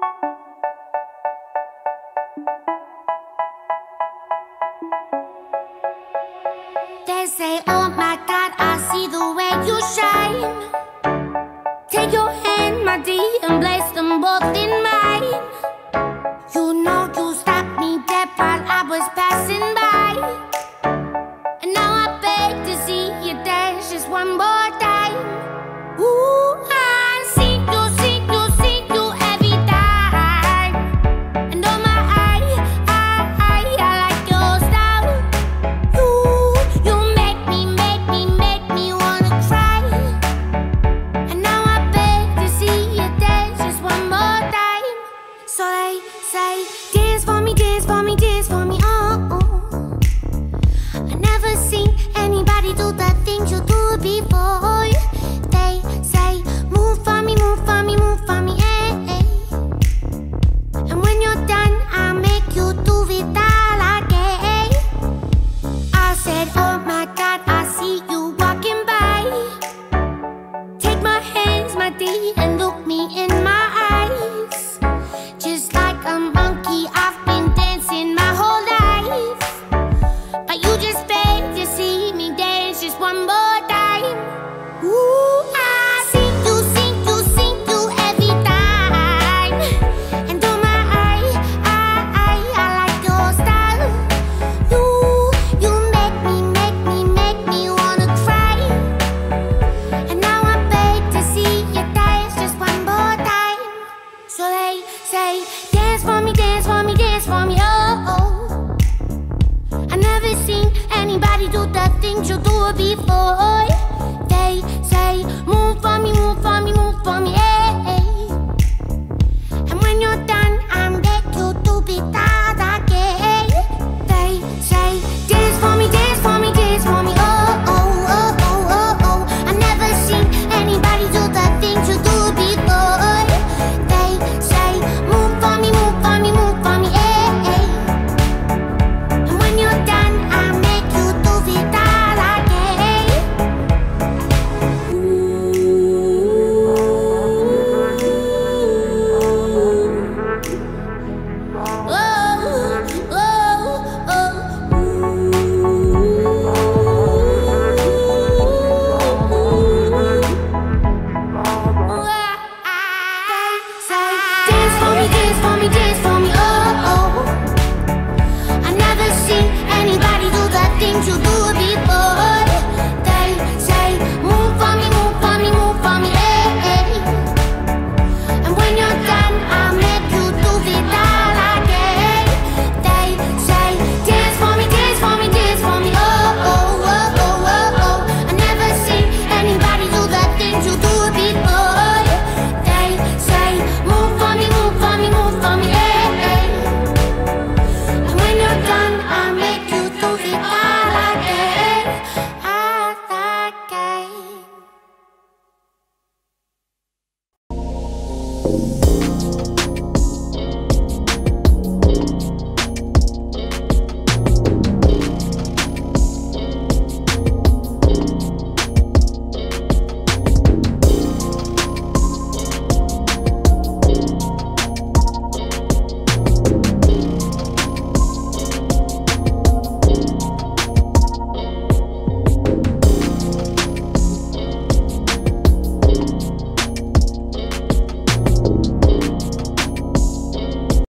They say, oh my God, I see the way you shine. Take your hand, my dear, and place them both in mine. You know you stopped me dead while I was passing by. And now I beg to see you dance just one more time. Ooh, I see you every time. And oh my, I like your style. You make me wanna cry. And now I beg to see you dance just one more time. So they say, dance for me, dance for me, dance for me, oh. I never seen anybody do the things you do before. They say, move for me, move for me, move for me, eh. And when you're done, I'll make you do it all again. I said, oh my God, I see you walking by. Take my hands, my dear, and look me in my eyes. Just like a monkey, I've been dancing my whole life. But you just beg to see me dance just one more time. Ooh, I see you every time. And oh my, I like your style. You make me wanna cry. And now I beg to see you dance just one more time. So they say, dance for me, dance for me, dance for me, oh. I never seen anybody do the things you do before. They say, move